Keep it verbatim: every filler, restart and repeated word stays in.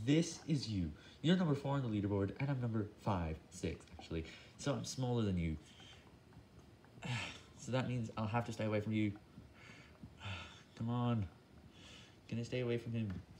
this is you. You're number four on the leaderboard, and I'm number five, six, actually. So I'm smaller than you. So that means I'll have to stay away from you. Come on. Can I stay away from him?